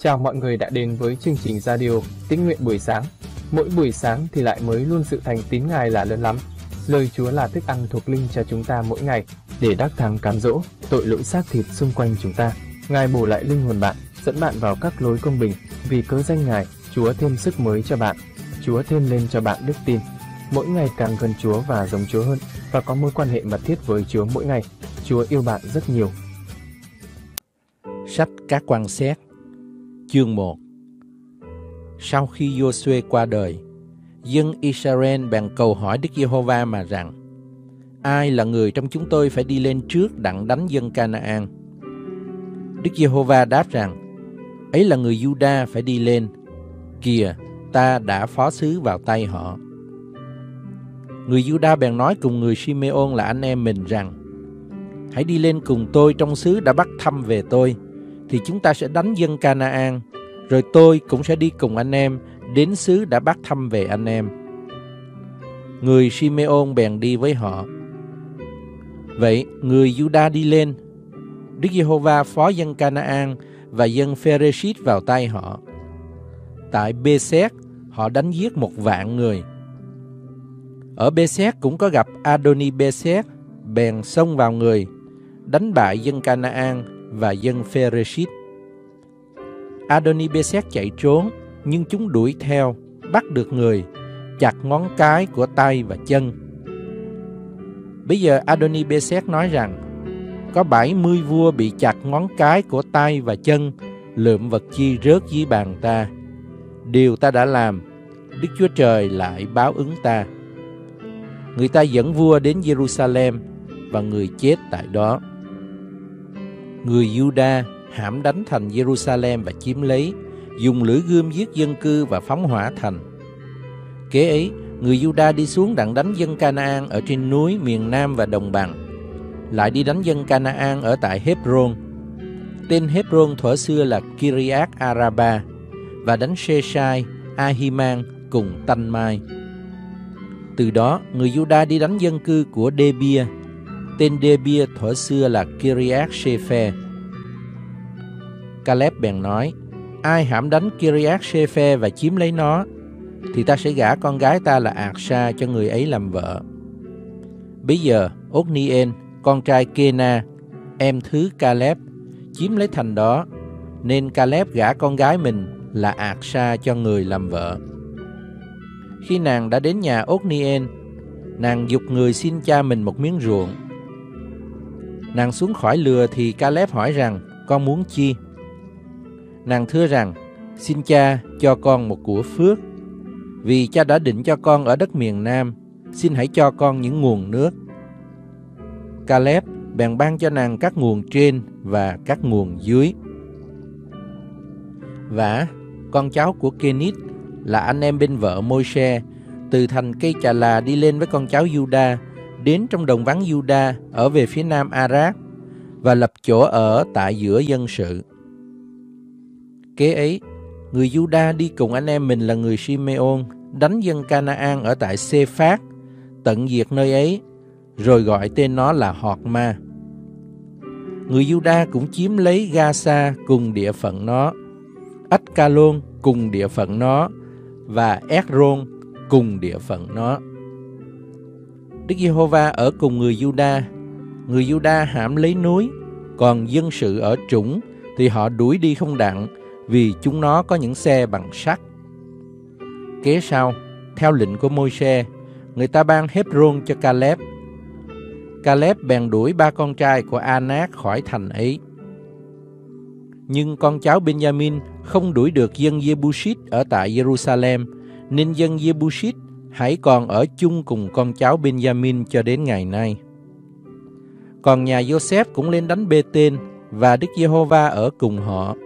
Chào mọi người đã đến với chương trình radio Tĩnh Nguyện buổi sáng. Mỗi buổi sáng thì lại mới luôn sự thành tín Ngài là lớn lắm. Lời Chúa là thức ăn thuộc linh cho chúng ta mỗi ngày, để đắc thắng cám dỗ tội lỗi xác thịt xung quanh chúng ta. Ngài bổ lại linh hồn bạn, dẫn bạn vào các lối công bình. Vì cớ danh Ngài, Chúa thêm sức mới cho bạn. Chúa thêm lên cho bạn đức tin. Mỗi ngày càng gần Chúa và giống Chúa hơn, và có mối quan hệ mật thiết với Chúa mỗi ngày. Chúa yêu bạn rất nhiều. Sách Các Quan Xét, chương 1. Sau khi Giô-suê qua đời, dân Israel bèn cầu hỏi Đức Giê-hô-va mà rằng: ai là người trong chúng tôi phải đi lên trước đặng đánh dân Ca-na-an? Đức Giê-hô-va đáp rằng: ấy là người Giu-đa phải đi lên. Kìa, ta đã phó sứ vào tay họ. Người Giu-đa bèn nói cùng người Si-mê-ôn là anh em mình rằng: hãy đi lên cùng tôi trong xứ đã bắt thăm về tôi, thì chúng ta sẽ đánh dân Ca-na-an, rồi tôi cũng sẽ đi cùng anh em đến xứ đã bắt thăm về anh em. Người Si-mê-ôn bèn đi với họ. Vậy người Giu-đa đi lên. Đức Giê-hô-va phó dân Ca-na-an và dân Phê-rê-xít vào tay họ. Tại Bê-xét, họ đánh giết 1,000,000 người. Ở Bê-xét cũng có gặp Adoni-bê-xét, bèn xông vào người, đánh bại dân Ca-na-an và dân Phê-rê-xít. Adoni-bê-xét chạy trốn, nhưng chúng đuổi theo, bắt được người, chặt ngón cái của tay và chân. Bây giờ Adoni-bê-xét nói rằng: có 70 vua bị chặt ngón cái của tay và chân, lượm vật chi rớt dưới bàn ta. Điều ta đã làm, Đức Chúa Trời lại báo ứng ta. Người ta dẫn vua đến Giê-ru-sa-lem, và người chết tại đó. Người Giu-đa hãm đánh thành Giê-ru-sa-lem và chiếm lấy, dùng lưỡi gươm giết dân cư và phóng hỏa thành. Kế ấy, người Giu-đa đi xuống đặng đánh dân Ca-na-an ở trên núi, miền Nam và đồng bằng, lại đi đánh dân Ca-na-an ở tại Hép-rôn. Tên Hép-rôn thuở xưa là Kiriath-a-ra-ba, và đánh Sê-sai, A-hi-man cùng Tanh-mai. Từ đó, người Giu-đa đi đánh dân cư của Đê-bia. Tên Đê-bia thuở xưa là Kiriath-sê-phe. Ca-lép bèn nói: ai hãm đánh Kiriath-sê-phe và chiếm lấy nó, thì ta sẽ gả con gái ta là Ạc-sa cho người ấy làm vợ. Bây giờ Ốt-ni-ên, con trai Kê-na, em thứ Ca-lép, chiếm lấy thành đó, nên Ca-lép gả con gái mình là Ạc-sa cho người làm vợ. Khi nàng đã đến nhà Ốt-ni-ên, nàng giục người xin cha mình một miếng ruộng. Nàng xuống khỏi lừa thì Ca-lép hỏi rằng: con muốn chi? Nàng thưa rằng: xin cha cho con một của phước, vì cha đã định cho con ở đất miền Nam, xin hãy cho con những nguồn nước. Ca-lép bèn ban cho nàng các nguồn trên và các nguồn dưới. Vả, con cháu của Kê-nít là anh em bên vợ Môi-se, từ thành cây Chà Là đi lên với con cháu Giu-đa, đến trong đồng vắng Giu-đa ở về phía nam A-rác, và lập chỗ ở tại giữa dân sự. Kế ấy, người Giu-đa đi cùng anh em mình là người Si-mê-ôn, đánh dân Ca-na-an ở tại Sê-phát, tận diệt nơi ấy, rồi gọi tên nó là Họt-ma. Người Giu-đa cũng chiếm lấy Ga-sa cùng địa phận nó, Ách-ca-lôn cùng địa phận nó, và Ét-rôn cùng địa phận nó. Đức Giê-hô-va ở cùng người Giu-đa. Người Giu-đa hãm lấy núi, còn dân sự ở trũng thì họ đuổi đi không đặng, vì chúng nó có những xe bằng sắt. Kế sau, theo lệnh của Môi-se, người ta ban Hép-rôn cho Ca-lép. Ca-lép bèn đuổi 3 con trai của A-nát khỏi thành ấy. Nhưng con cháu Ben-gia-min không đuổi được dân Giê-bu-sít ở tại Giê-ru-sa-lem, nên dân Giê-bu-sít hãy còn ở chung cùng con cháu Ben-gia-min cho đến ngày nay. Còn nhà Giô-xép cũng lên đánh Bê-tên, và Đức Giê-hô-va ở cùng họ.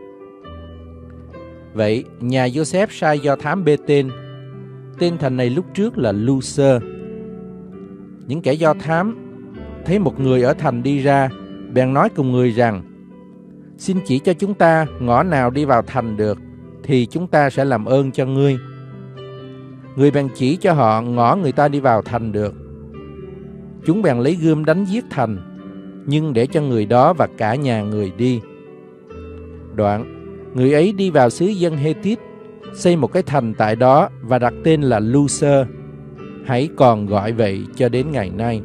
Vậy nhà Giô-xép sai do thám Bê-tên. Tên thành này lúc trước là Lu-sơ. Những kẻ do thám thấy một người ở thành đi ra, bèn nói cùng người rằng: xin chỉ cho chúng ta ngõ nào đi vào thành được, thì chúng ta sẽ làm ơn cho ngươi. Người bèn chỉ cho họ ngõ người ta đi vào thành được. Chúng bèn lấy gươm đánh giết thành, nhưng để cho người đó và cả nhà người đi. Đoạn, Người ấy đi vào xứ dân Hethit, xây một cái thành tại đó và đặt tên là Luser. Hãy còn gọi vậy cho đến ngày nay.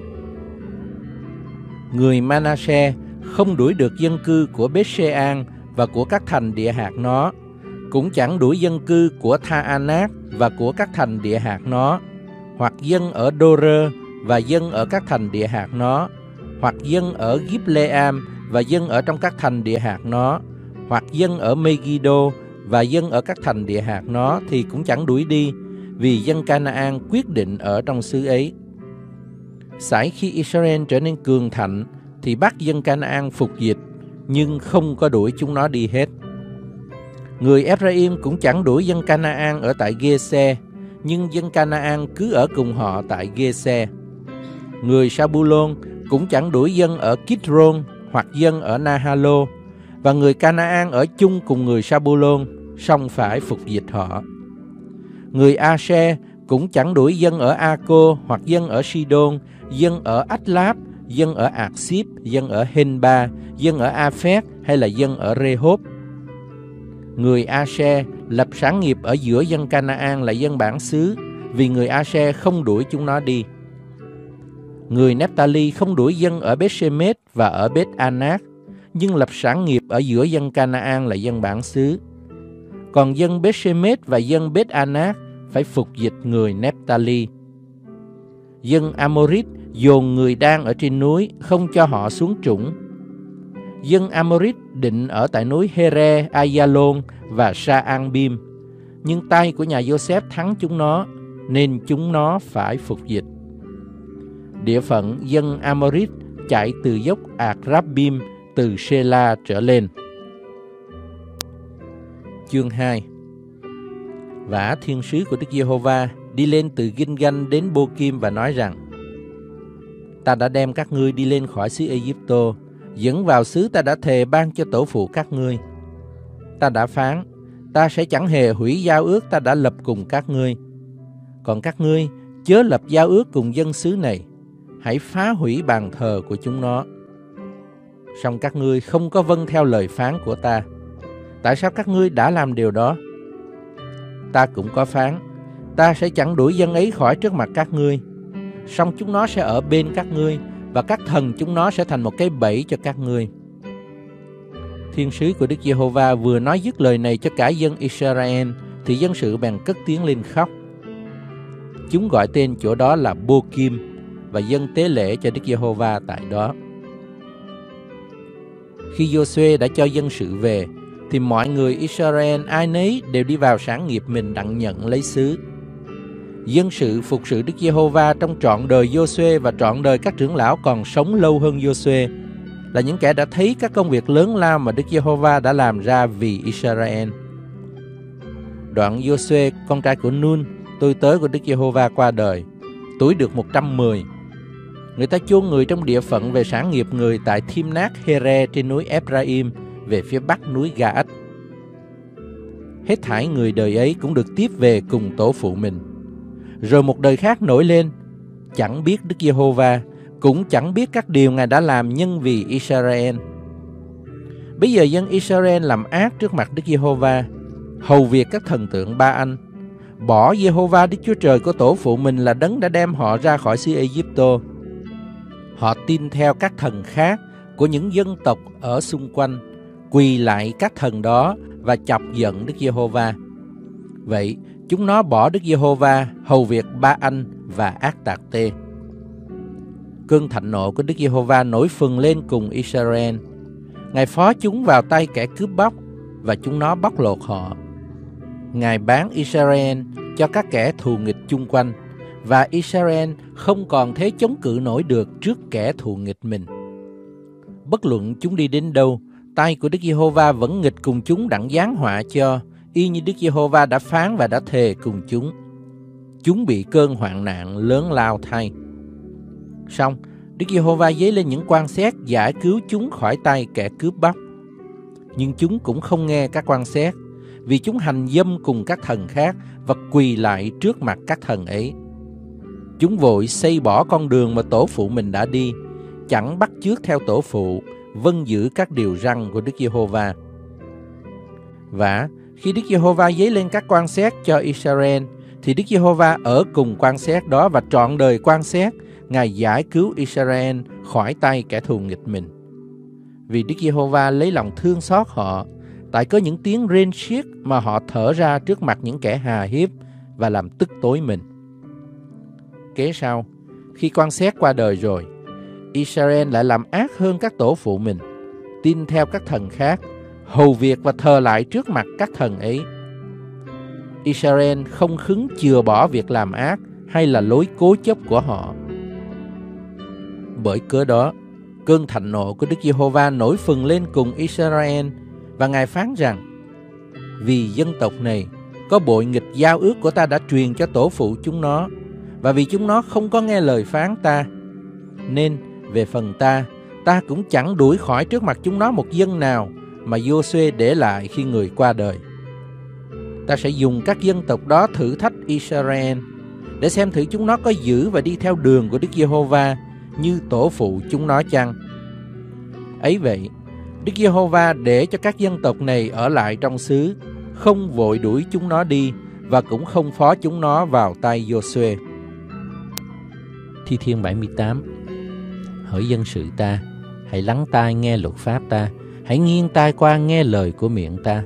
Người Manasseh không đuổi được dân cư của Beth-shean và của các thành địa hạt nó, cũng chẳng đuổi dân cư của Tha-anác và của các thành địa hạt nó, hoặc dân ở Đô-rơ và dân ở các thành địa hạt nó, hoặc dân ở Gib-lê-am và dân ở trong các thành địa hạt nó, hoặc dân ở Megiddo và dân ở các thành địa hạt nó, thì cũng chẳng đuổi đi, vì dân Canaan quyết định ở trong xứ ấy. Sải khi Israel trở nên cường thạnh thì bắt dân Canaan phục dịch, nhưng không có đuổi chúng nó đi hết. Người Ephraim cũng chẳng đuổi dân Canaan ở tại Gê-se, nhưng dân Canaan cứ ở cùng họ tại Gê-se. Người Sa-bu-lôn cũng chẳng đuổi dân ở Kít-rôn hoặc dân ở Na-ha-lô, và người Canaan ở chung cùng người Sa-bu-lôn, song phải phục dịch họ. Người A-se cũng chẳng đuổi dân ở A-cô hoặc dân ở Si-đôn, dân ở Ách-láp, dân ở Ạc-xíp, dân ở Hên-ba, dân ở A-phét hay là dân ở Rê-hốp. Người A-se lập sản nghiệp ở giữa dân Canaan là dân bản xứ, vì người A-se không đuổi chúng nó đi. Người Nép-ta-li không đuổi dân ở Beth-shemesh và ở Beth-anác, nhưng lập sản nghiệp ở giữa dân Canaan là dân bản xứ. Còn dân Beth-shemesh và dân Beth-anác phải phục dịch người Nép-ta-li. Dân Amorit dồn người đang ở trên núi, không cho họ xuống trũng. Dân Amorit định ở tại núi Here, Ayalon và Sa-an-bim, nhưng tay của nhà Giô-xép thắng chúng nó, nên chúng nó phải phục dịch. Địa phận dân Amorit chạy từ dốc Ạc-ráp-bim, từ Sê-la trở lên. Chương 2. Vả thiên sứ của Đức Giê-hô-va đi lên từ Ginh-ganh đến Bô-kim và nói rằng: Ta đã đem các ngươi đi lên khỏi xứ Ê-díp-tô, dẫn vào xứ ta đã thề ban cho tổ phụ các ngươi. Ta đã phán, ta sẽ chẳng hề hủy giao ước ta đã lập cùng các ngươi. Còn các ngươi chớ lập giao ước cùng dân xứ này, hãy phá hủy bàn thờ của chúng nó. Song các ngươi không có vâng theo lời phán của ta. Tại sao các ngươi đã làm điều đó? Ta cũng có phán, ta sẽ chẳng đuổi dân ấy khỏi trước mặt các ngươi. Song chúng nó sẽ ở bên các ngươi, và các thần chúng nó sẽ thành một cái bẫy cho các ngươi. Thiên sứ của Đức Giê-hô-va vừa nói dứt lời này cho cả dân Israel, thì dân sự bèn cất tiếng lên khóc. Chúng gọi tên chỗ đó là Bô-kim, và dâng tế lễ cho Đức Giê-hô-va tại đó. Khi Giô-suê đã cho dân sự về, thì mọi người Israel ai nấy đều đi vào sản nghiệp mình đặng nhận lấy xứ. Dân sự phục sự Đức Giê-hô-va trong trọn đời Giô-suê và trọn đời các trưởng lão còn sống lâu hơn Giô-suê, là những kẻ đã thấy các công việc lớn lao mà Đức Giê-hô-va đã làm ra vì Israel. Đoạn Giô-suê, con trai của Nun, tôi tớ của Đức Giê-hô-va qua đời, tuổi được 110. Người ta chôn người trong địa phận về sản nghiệp người tại Thimnath-Here trên núi Ephraim, về phía bắc núi Ga-ách. Hết thảy người đời ấy cũng được tiếp về cùng tổ phụ mình. Rồi một đời khác nổi lên, chẳng biết Đức Giê-hô-va, cũng chẳng biết các điều Ngài đã làm nhân vì Israel. Bây giờ dân Israel làm ác trước mặt Đức Giê-hô-va, hầu việc các thần tượng Ba-anh, bỏ Giê-hô-va Đức Chúa Trời của tổ phụ mình là đấng đã đem họ ra khỏi xứ Ê-díp-tô. Họ tin theo các thần khác của những dân tộc ở xung quanh, quỳ lại các thần đó và chọc giận Đức Giê-hô-va. Vậy chúng nó bỏ Đức Giê-hô-va, hầu việc Ba-anh và Ác-tạc-tê. Cơn thạnh nộ của Đức Giê-hô-va nổi phừng lên cùng Israel. Ngài phó chúng vào tay kẻ cướp bóc, và chúng nó bóc lột họ. Ngài bán Israel cho các kẻ thù nghịch chung quanh, và Israel không còn thế chống cự nổi được trước kẻ thù nghịch mình. Bất luận chúng đi đến đâu, tay của Đức Giê-hô-va vẫn nghịch cùng chúng đặng giáng họa cho, y như Đức Giê-hô-va đã phán và đã thề cùng chúng. Chúng bị cơn hoạn nạn lớn lao thay. Song Đức Giê-hô-va giấy lên những quan xét giải cứu chúng khỏi tay kẻ cướp bóc. Nhưng chúng cũng không nghe các quan xét, vì chúng hành dâm cùng các thần khác và quỳ lại trước mặt các thần ấy. Chúng vội xây bỏ con đường mà tổ phụ mình đã đi, chẳng bắt chước theo tổ phụ, vâng giữ các điều răn của Đức Giê-hô-va. Vả, khi Đức Giê-hô-va giấy lên các quan xét cho Israel, thì Đức Giê-hô-va ở cùng quan xét đó, và trọn đời quan xét, Ngài giải cứu Israel khỏi tay kẻ thù nghịch mình. Vì Đức Giê-hô-va lấy lòng thương xót họ, tại có những tiếng rên xiết mà họ thở ra trước mặt những kẻ hà hiếp và làm tức tối mình. Kế sau, khi quan xét qua đời rồi, Israel lại làm ác hơn các tổ phụ mình, tin theo các thần khác, hầu việc và thờ lại trước mặt các thần ấy. Israel không khứng chừa bỏ việc làm ác hay là lối cố chấp của họ. Bởi cớ đó, cơn thạnh nộ của Đức Giê-hô-va nổi phừng lên cùng Israel, và Ngài phán rằng: vì dân tộc này có bội nghịch giao ước của ta đã truyền cho tổ phụ chúng nó, và vì chúng nó không có nghe lời phán ta, nên về phần ta cũng chẳng đuổi khỏi trước mặt chúng nó một dân nào mà Giô-suê để lại khi người qua đời. Ta sẽ dùng các dân tộc đó thử thách Israel, để xem thử chúng nó có giữ và đi theo đường của Đức Giê-hô-va như tổ phụ chúng nó chăng. Ấy vậy, Đức Giê-hô-va để cho các dân tộc này ở lại trong xứ, không vội đuổi chúng nó đi, và cũng không phó chúng nó vào tay Giô-suê. Thi Thiên 78. Hỡi dân sự ta, hãy lắng tai nghe luật pháp ta, hãy nghiêng tai qua nghe lời của miệng ta.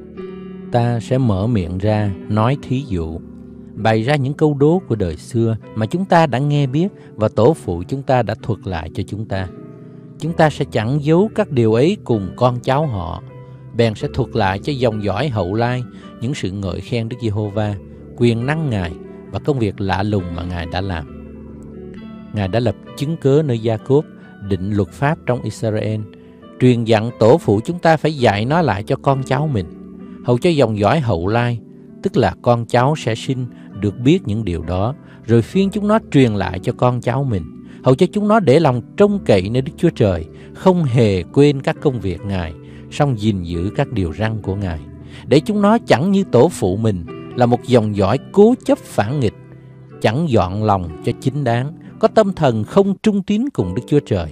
Ta sẽ mở miệng ra nói thí dụ, bày ra những câu đố của đời xưa mà chúng ta đã nghe biết và tổ phụ chúng ta đã thuật lại cho chúng ta. Chúng ta sẽ chẳng giấu các điều ấy cùng con cháu họ, bèn sẽ thuật lại cho dòng dõi hậu lai những sự ngợi khen Đức Giê-hô-va, quyền năng Ngài và công việc lạ lùng mà Ngài đã làm. Ngài đã lập chứng cớ nơi Gia-cốp, định luật pháp trong Israel, truyền dặn tổ phụ chúng ta phải dạy nó lại cho con cháu mình, hầu cho dòng dõi hậu lai, tức là con cháu sẽ sinh, được biết những điều đó, rồi phiên chúng nó truyền lại cho con cháu mình, hầu cho chúng nó để lòng trông cậy nơi Đức Chúa Trời, không hề quên các công việc Ngài, song gìn giữ các điều răn của Ngài, để chúng nó chẳng như tổ phụ mình là một dòng dõi cố chấp phản nghịch, chẳng dọn lòng cho chính đáng, có tâm thần không trung tín cùng Đức Chúa Trời.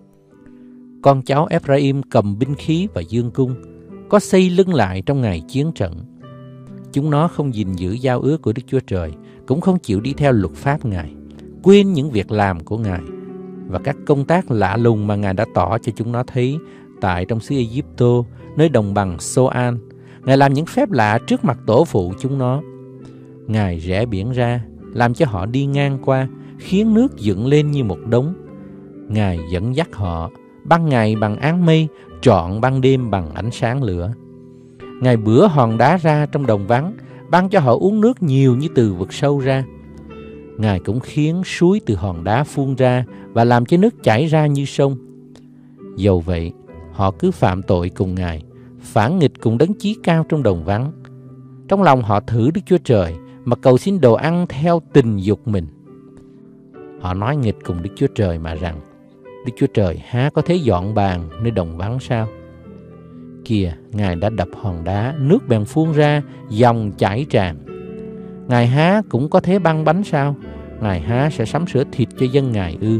Con cháu Ephraim cầm binh khí và dương cung, có xây lưng lại trong ngày chiến trận. Chúng nó không gìn giữ giao ước của Đức Chúa Trời, cũng không chịu đi theo luật pháp Ngài, quên những việc làm của Ngài và các công tác lạ lùng mà Ngài đã tỏ cho chúng nó thấy tại trong xứ Ai-cập, nơi đồng bằng Sô-an. Ngài làm những phép lạ trước mặt tổ phụ chúng nó. Ngài rẽ biển ra, làm cho họ đi ngang qua, khiến nước dựng lên như một đống. Ngài dẫn dắt họ, ban ngày bằng áng mây, trọn ban đêm bằng ánh sáng lửa. Ngài bữa hòn đá ra trong đồng vắng, ban cho họ uống nước nhiều như từ vực sâu ra. Ngài cũng khiến suối từ hòn đá phun ra và làm cho nước chảy ra như sông. Dầu vậy, họ cứ phạm tội cùng Ngài, phản nghịch cùng đấng chí cao trong đồng vắng. Trong lòng họ thử Đức Chúa Trời, mà cầu xin đồ ăn theo tình dục mình. Họ nói nghịch cùng Đức Chúa Trời mà rằng: Đức Chúa Trời há có thể dọn bàn nơi đồng vắng sao? Kìa, Ngài đã đập hòn đá, nước bèn phun ra, dòng chảy tràn. Ngài há cũng có thể băng bánh sao? Ngài há sẽ sắm sửa thịt cho dân Ngài ư?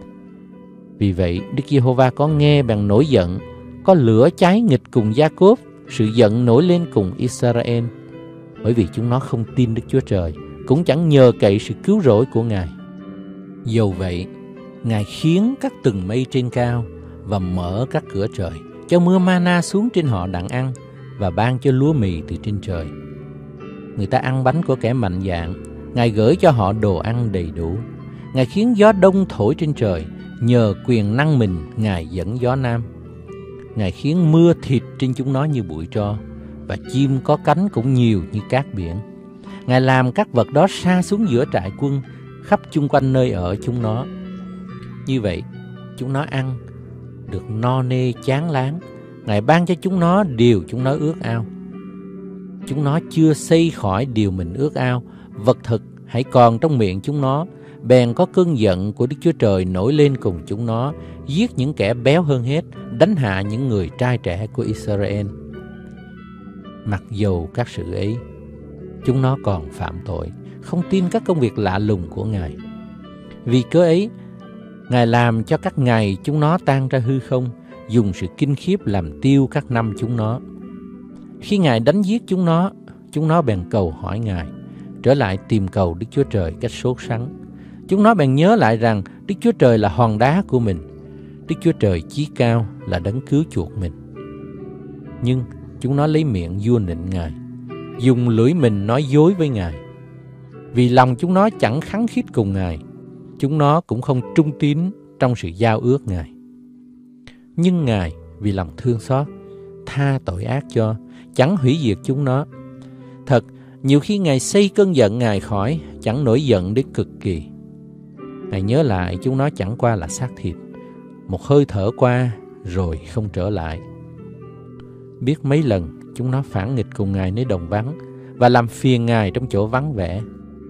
Vì vậy, Đức Giê-hô-va có nghe bèn nổi giận, có lửa cháy nghịch cùng Gia-cốp, sự giận nổi lên cùng Israel, bởi vì chúng nó không tin Đức Chúa Trời, cũng chẳng nhờ cậy sự cứu rỗi của Ngài. Dầu vậy, Ngài khiến các tầng mây trên cao và mở các cửa trời, cho mưa mana xuống trên họ đặng ăn, và ban cho lúa mì từ trên trời. Người ta ăn bánh của kẻ mạnh dạn, Ngài gửi cho họ đồ ăn đầy đủ. Ngài khiến gió đông thổi trên trời, nhờ quyền năng mình Ngài dẫn gió nam. Ngài khiến mưa thịt trên chúng nó như bụi tro, và chim có cánh cũng nhiều như cát biển. Ngài làm các vật đó sa xuống giữa trại quân, khắp chung quanh nơi ở chúng nó. Như vậy, chúng nó ăn được no nê chán láng. Ngài ban cho chúng nó điều chúng nó ước ao. Chúng nó chưa xây khỏi điều mình ước ao, vật thực hãy còn trong miệng chúng nó. Bèn có cơn giận của Đức Chúa Trời nổi lên cùng chúng nó, giết những kẻ béo hơn hết, đánh hạ những người trai trẻ của Israel. Mặc dầu các sự ấy, chúng nó còn phạm tội, không tin các công việc lạ lùng của Ngài. Vì cớ ấy, Ngài làm cho các ngày chúng nó tan ra hư không, dùng sự kinh khiếp làm tiêu các năm chúng nó. Khi Ngài đánh giết chúng nó bèn cầu hỏi Ngài, trở lại tìm cầu Đức Chúa Trời cách sốt sắng. Chúng nó bèn nhớ lại rằng Đức Chúa Trời là hòn đá của mình, Đức Chúa Trời chí cao là đấng cứu chuộc mình. Nhưng chúng nó lấy miệng vua nịnh Ngài, dùng lưỡi mình nói dối với Ngài. Vì lòng chúng nó chẳng khăng khít cùng Ngài, chúng nó cũng không trung tín trong sự giao ước Ngài. Nhưng Ngài vì lòng thương xót, tha tội ác cho, chẳng hủy diệt chúng nó. Thật, nhiều khi Ngài xây cơn giận Ngài khỏi, chẳng nổi giận đến cực kỳ. Ngài nhớ lại chúng nó chẳng qua là xác thịt, một hơi thở qua rồi không trở lại. Biết mấy lần chúng nó phản nghịch cùng Ngài nơi đồng vắng và làm phiền Ngài trong chỗ vắng vẻ.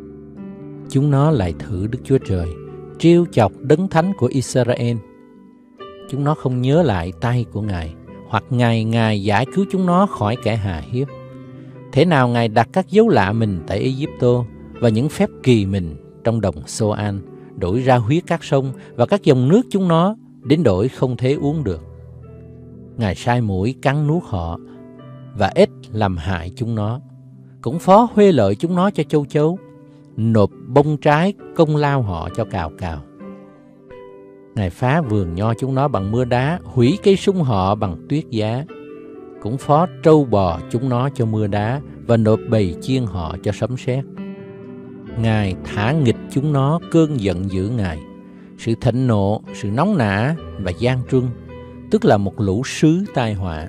Chúng nó lại thử Đức Chúa Trời, trêu chọc đấng thánh của Israel. Chúng nó không nhớ lại tay của Ngài, hoặc Ngài giải cứu chúng nó khỏi kẻ hà hiếp. Thế nào Ngài đặt các dấu lạ mình tại Ai-cập và những phép kỳ mình trong đồng Xô-an, đổi ra huyết các sông và các dòng nước chúng nó đến đổi không thể uống được. Ngài sai muỗi cắn nuốt họ và ếch làm hại chúng nó, cũng phó huê lợi chúng nó cho châu chấu, nộp bông trái công lao họ cho cào cào. Ngài phá vườn nho chúng nó bằng mưa đá, hủy cây sung họ bằng tuyết giá, cũng phó trâu bò chúng nó cho mưa đá và nộp bầy chiên họ cho sấm sét. Ngài thả nghịch chúng nó cơn giận dữ Ngài, sự thịnh nộ, sự nóng nả và gian truân, tức là một lũ sứ tai họa.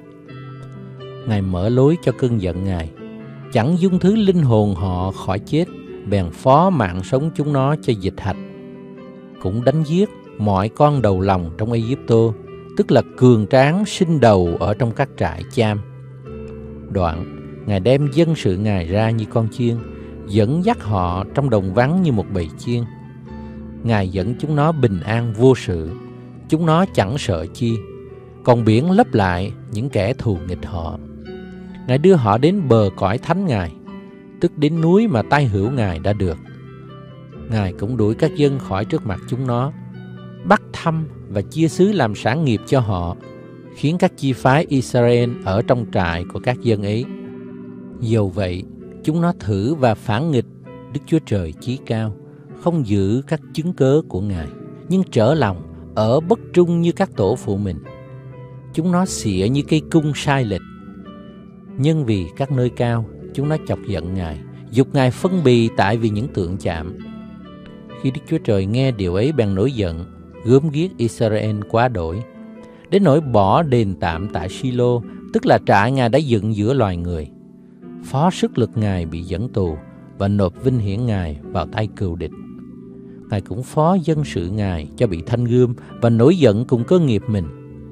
Ngài mở lối cho cơn giận Ngài, chẳng dung thứ linh hồn họ khỏi chết, bèn phó mạng sống chúng nó cho dịch hạch. Cũng đánh giết mọi con đầu lòng trong Ai-cập, tức là cường tráng sinh đầu ở trong các trại cham. Đoạn, Ngài đem dân sự Ngài ra như con chiên, dẫn dắt họ trong đồng vắng như một bầy chiên. Ngài dẫn chúng nó bình an vô sự, chúng nó chẳng sợ chi, còn biển lấp lại những kẻ thù nghịch họ. Ngài đưa họ đến bờ cõi thánh Ngài, tức đến núi mà tay hữu Ngài đã được. Ngài cũng đuổi các dân khỏi trước mặt chúng nó, bắt thăm và chia xứ làm sản nghiệp cho họ, khiến các chi phái Israel ở trong trại của các dân ấy. Dầu vậy, chúng nó thử và phản nghịch Đức Chúa Trời chí cao, không giữ các chứng cớ của Ngài, nhưng trở lòng, ở bất trung như các tổ phụ mình. Chúng nó xỉa như cây cung sai lệch. Nhưng vì các nơi cao, chúng nó chọc giận Ngài, giục Ngài phân bì tại vì những tượng chạm. Khi Đức Chúa Trời nghe điều ấy bèn nổi giận, gớm ghiếc Israel quá đổi, đến nỗi bỏ đền tạm tại Silo, tức là trại Ngài đã dựng giữa loài người. Phó sức lực Ngài bị dẫn tù và nộp vinh hiển Ngài vào tay cừu địch. Ngài cũng phó dân sự Ngài cho bị thanh gươm và nổi giận cùng cơ nghiệp mình.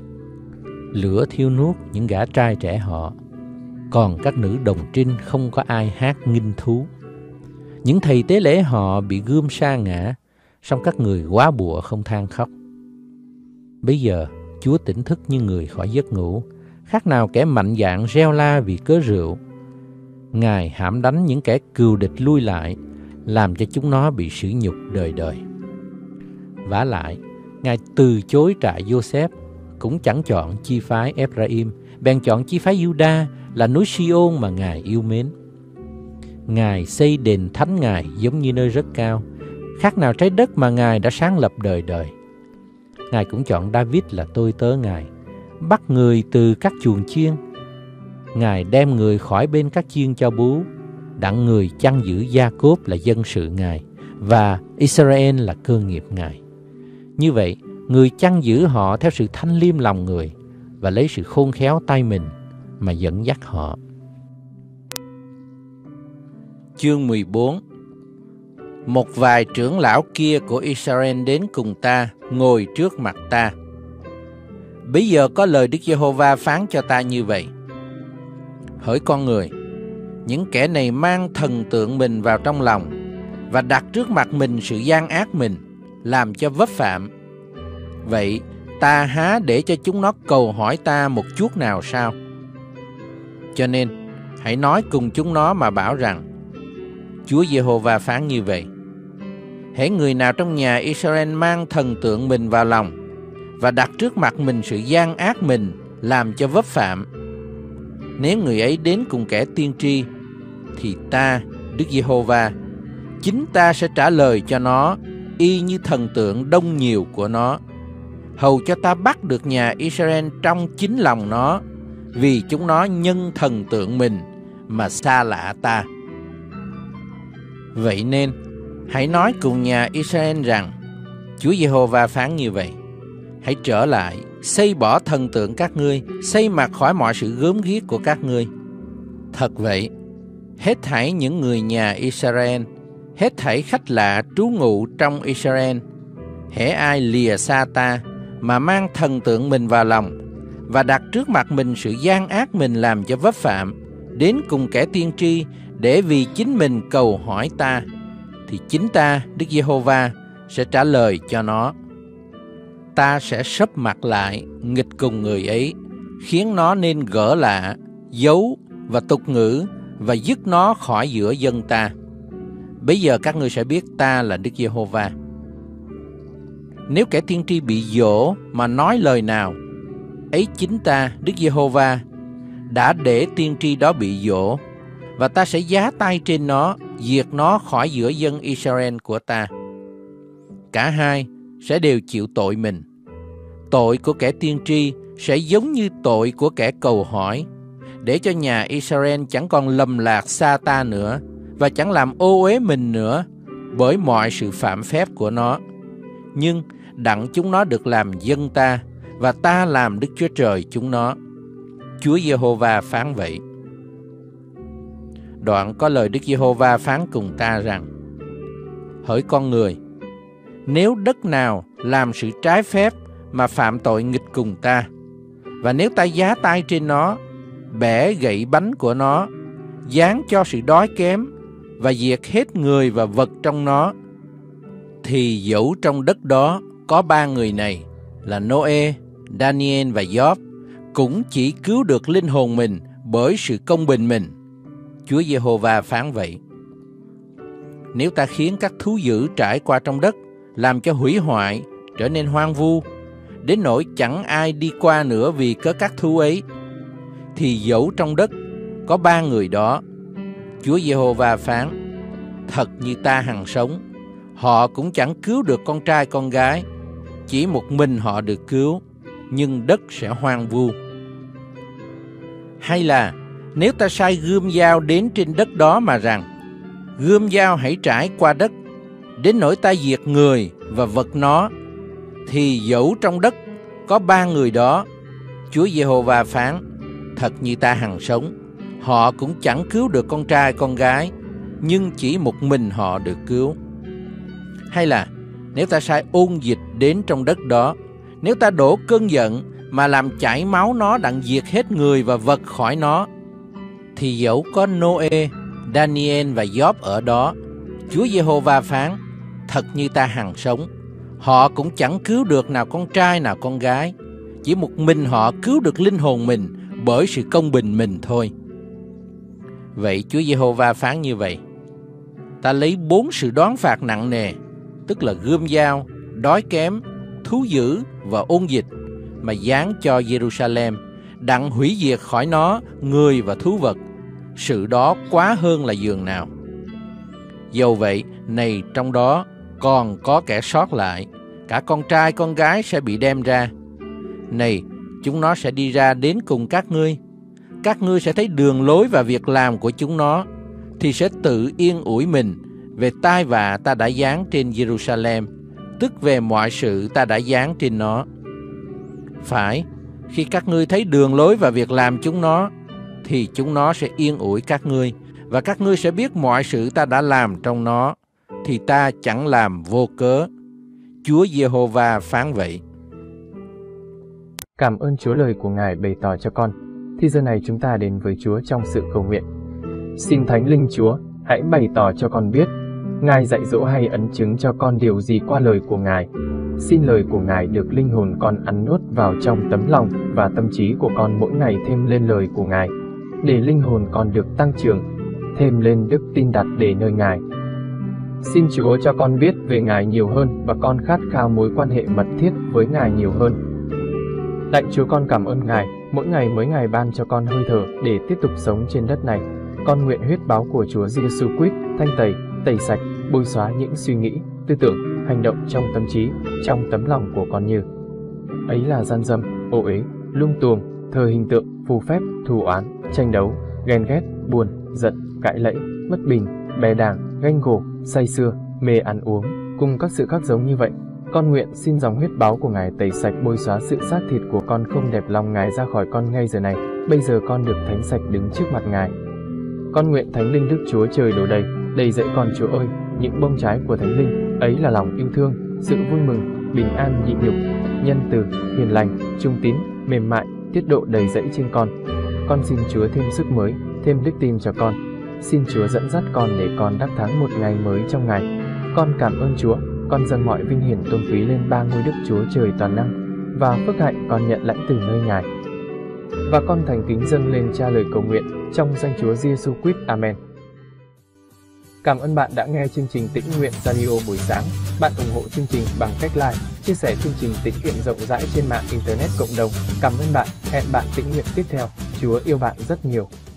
Lửa thiêu nuốt những gã trai trẻ họ, còn các nữ đồng trinh không có ai hát nghinh thú. Những thầy tế lễ họ bị gươm sa ngã, song các người quá bụa không than khóc. Bây giờ Chúa tỉnh thức như người khỏi giấc ngủ, khác nào kẻ mạnh dạn reo la vì cớ rượu. Ngài hãm đánh những kẻ cừu địch lui lại, làm cho chúng nó bị sỉ nhục đời đời. Vả lại, Ngài từ chối trại Joseph, cũng chẳng chọn chi phái Ephraim, bèn chọn chi phái Juda là núi Siôn mà Ngài yêu mến. Ngài xây đền thánh Ngài giống như nơi rất cao, khác nào trái đất mà Ngài đã sáng lập đời đời. Ngài cũng chọn David là tôi tớ Ngài, bắt người từ các chuồng chiên. Ngài đem người khỏi bên các chiên cho bú, đặng người chăn giữ Gia-cốp là dân sự Ngài, và Israel là cơ nghiệp Ngài. Như vậy, người chăn giữ họ theo sự thanh liêm lòng người, và lấy sự khôn khéo tay mình mà dẫn dắt họ. Chương 14. Một vài trưởng lão kia của Israel đến cùng ta, ngồi trước mặt ta. Bây giờ có lời Đức Giê-hô-va phán cho ta như vậy: hỡi con người, những kẻ này mang thần tượng mình vào trong lòng và đặt trước mặt mình sự gian ác mình, làm cho vấp phạm. Vậy ta há để cho chúng nó cầu hỏi ta một chút nào sao? Cho nên hãy nói cùng chúng nó mà bảo rằng: Chúa Giê-hô-va phán như vậy: hễ người nào trong nhà Israel mang thần tượng mình vào lòng và đặt trước mặt mình sự gian ác mình, làm cho vấp phạm, nếu người ấy đến cùng kẻ tiên tri, thì ta, Đức Giê-hô-va, chính ta sẽ trả lời cho nó y như thần tượng đông nhiều của nó, hầu cho ta bắt được nhà Israel trong chính lòng nó, vì chúng nó nhân thần tượng mình mà xa lạ ta. Vậy nên, hãy nói cùng nhà Israel rằng, Chúa Giê-hô-va phán như vậy: hãy trở lại, xây bỏ thần tượng các ngươi, xây mặt khỏi mọi sự gớm ghiếc của các ngươi. Thật vậy, hết thảy những người nhà Israel, hết thảy khách lạ trú ngụ trong Israel, hễ ai lìa xa ta mà mang thần tượng mình vào lòng và đặt trước mặt mình sự gian ác mình làm cho vấp phạm, đến cùng kẻ tiên tri để vì chính mình cầu hỏi ta, thì chính ta, Đức Giê-hô-va, sẽ trả lời cho nó. Ta sẽ sấp mặt lại nghịch cùng người ấy, khiến nó nên gỡ lạ, giấu và tục ngữ, và dứt nó khỏi giữa dân ta. Bây giờ các ngươi sẽ biết ta là Đức Giê-hô-va. Nếu kẻ tiên tri bị dỗ mà nói lời nào, ấy chính ta, Đức Giê-hô-va, đã để tiên tri đó bị dỗ, và ta sẽ giá tay trên nó, diệt nó khỏi giữa dân Israel của ta. Cả hai sẽ đều chịu tội mình. Tội của kẻ tiên tri sẽ giống như tội của kẻ cầu hỏi, để cho nhà Israel chẳng còn lầm lạc xa ta nữa, và chẳng làm ô uế mình nữa bởi mọi sự phạm phép của nó. Nhưng đặng chúng nó được làm dân ta, và ta làm Đức Chúa Trời chúng nó. Chúa Giê-hô-va phán vậy. Đoạn có lời Đức Giê-hô-va phán cùng ta rằng: hỡi con người, nếu đất nào làm sự trái phép mà phạm tội nghịch cùng ta, và nếu ta giá tay trên nó, bẻ gậy bánh của nó, giáng cho sự đói kém, và diệt hết người và vật trong nó, thì dẫu trong đất đó có ba người này là Nô-ê, Daniel và Gióp, cũng chỉ cứu được linh hồn mình bởi sự công bình mình. Chúa Giê-hô-va phán vậy. Nếu ta khiến các thú dữ trải qua trong đất, làm cho hủy hoại, trở nên hoang vu, đến nỗi chẳng ai đi qua nữa vì có các thú ấy, thì dẫu trong đất có ba người đó, Chúa Giê-hô-va phán, thật như ta hằng sống, họ cũng chẳng cứu được con trai con gái, chỉ một mình họ được cứu, nhưng đất sẽ hoang vu. Hay là nếu ta sai gươm dao đến trên đất đó mà rằng, gươm dao hãy trải qua đất, đến nỗi ta diệt người và vật nó, thì dẫu trong đất có ba người đó, Chúa Giê-hô-va phán, thật như ta hằng sống, họ cũng chẳng cứu được con trai con gái, nhưng chỉ một mình họ được cứu. Hay là nếu ta sai ôn dịch đến trong đất đó, nếu ta đổ cơn giận mà làm chảy máu nó đặng diệt hết người và vật khỏi nó, thì dẫu có Nô-ê, Daniel và Gióp ở đó, Chúa Giê-hô-va phán, thật như ta hằng sống, họ cũng chẳng cứu được nào con trai nào con gái, chỉ một mình họ cứu được linh hồn mình bởi sự công bình mình thôi. Vậy Chúa Giê-hô-va phán như vậy: ta lấy 4 sự đoán phạt nặng nề, tức là gươm dao, đói kém, thú dữ và ôn dịch, mà giáng cho Jerusalem, đặng hủy diệt khỏi nó người và thú vật. Sự đó quá hơn là giường nào. Dầu vậy, này trong đó còn có kẻ sót lại, cả con trai con gái sẽ bị đem ra. Này, chúng nó sẽ đi ra đến cùng các ngươi sẽ thấy đường lối và việc làm của chúng nó, thì sẽ tự yên ủi mình về tai vạ ta đã giáng trên Jerusalem, tức về mọi sự ta đã giáng trên nó. Phải, khi các ngươi thấy đường lối và việc làm chúng nó, thì chúng nó sẽ yên ủi các ngươi, và các ngươi sẽ biết mọi sự ta đã làm trong nó, thì ta chẳng làm vô cớ. Chúa Giê-hô-va phán vậy. Cảm ơn Chúa lời của Ngài bày tỏ cho con. Thì giờ này chúng ta đến với Chúa trong sự cầu nguyện. Xin Thánh Linh Chúa, hãy bày tỏ cho con biết, Ngài dạy dỗ hay ấn chứng cho con điều gì qua lời của Ngài. Xin lời của Ngài được linh hồn con ăn nuốt vào trong tấm lòng và tâm trí của con mỗi ngày thêm lên lời của Ngài, để linh hồn con được tăng trưởng, thêm lên đức tin đặt để nơi Ngài. Xin Chúa cho con biết về Ngài nhiều hơn và con khát khao mối quan hệ mật thiết với Ngài nhiều hơn. Lạy Chúa, con cảm ơn Ngài mỗi ngày ban cho con hơi thở để tiếp tục sống trên đất này. Con nguyện huyết báo của Chúa Giêsu Christ thanh tẩy sạch, bôi xóa những suy nghĩ, tư tưởng, hành động trong tâm trí, trong tấm lòng của con như ấy là gian dâm, ô uế, lung tuồng, thờ hình tượng, phù phép, thù oán, tranh đấu, ghen ghét, buồn, giận, cãi lẫy, bất bình, bè đảng, ganh gổ, say sưa, mê ăn uống, cùng các sự khác giống như vậy. Con nguyện xin dòng huyết báo của Ngài tẩy sạch, bôi xóa sự xác thịt của con không đẹp lòng Ngài ra khỏi con ngay giờ này. Bây giờ con được thánh sạch đứng trước mặt Ngài. Con nguyện Thánh Linh Đức Chúa Trời đổ đầy dẫy con Chúa ơi, những bông trái của Thánh Linh ấy là lòng yêu thương, sự vui mừng, bình an, nhịn nhục, nhân từ, hiền lành, trung tín, mềm mại, tiết độ đầy dẫy trên con. Con xin Chúa thêm sức mới, thêm đức tin cho con. Xin Chúa dẫn dắt con để con đắc thắng một ngày mới trong Ngài. Con cảm ơn Chúa, con dâng mọi vinh hiển tôn quý lên ba ngôi Đức Chúa Trời toàn năng, và phước hạnh con nhận lãnh từ nơi Ngài. Và con thành kính dâng lên Cha lời cầu nguyện trong danh Chúa Giêsu Christ. Amen. Cảm ơn bạn đã nghe chương trình Tĩnh Nguyện Radio buổi sáng. Bạn ủng hộ chương trình bằng cách like, chia sẻ chương trình tĩnh nguyện rộng rãi trên mạng Internet cộng đồng. Cảm ơn bạn. Hẹn bạn tĩnh nguyện tiếp theo. Chúa yêu bạn rất nhiều.